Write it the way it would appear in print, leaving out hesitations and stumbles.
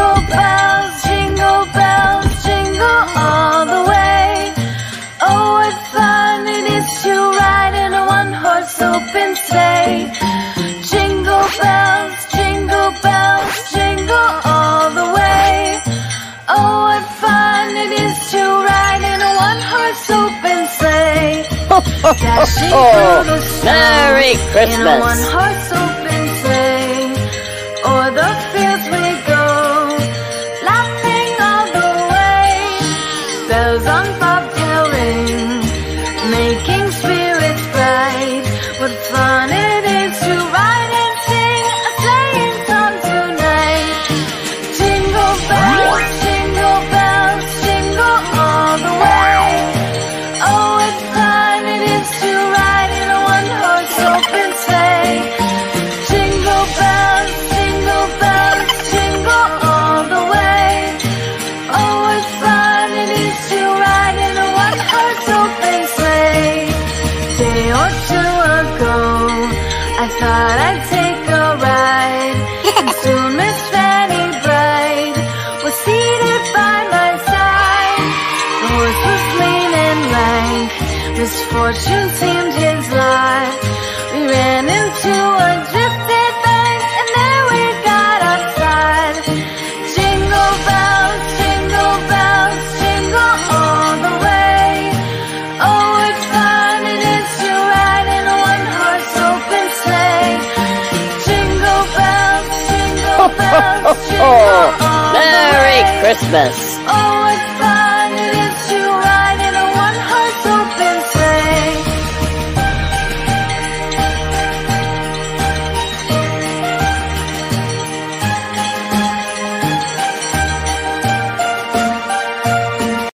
jingle bells, jingle all the way. Oh, what fun it is to ride in a one-horse open sleigh. Jingle bells, jingle all the way. Oh, what fun it is to ride in a one-horse open sleigh. Dashing through the snow Merry Christmas. in a one-horse open sleigh. O'er the fields we go, laughing all the way. Bells on bobtail ring, making spirits bright. What fun it is to ride and sing a sleighing song tonight. Jingle bells, jingle all the way. Oh, what fun it is to ride in a one-horse open sleigh. Jingle bells, jingle all the way. Oh, what fun it is to ride in a one-horse open sleigh. Day or two ago, I thought I'd take a ride, and soon Miss Fanny Bright was seated by my side. The horse was lean and lank, misfortune seemed his lot. We ran into a drifted bank, and there we got outside. Jingle bells, jingle all the way. Oh, what fun it is to ride in a one-horse open sleigh. Jingle bells, jingle all the way. Merry Christmas.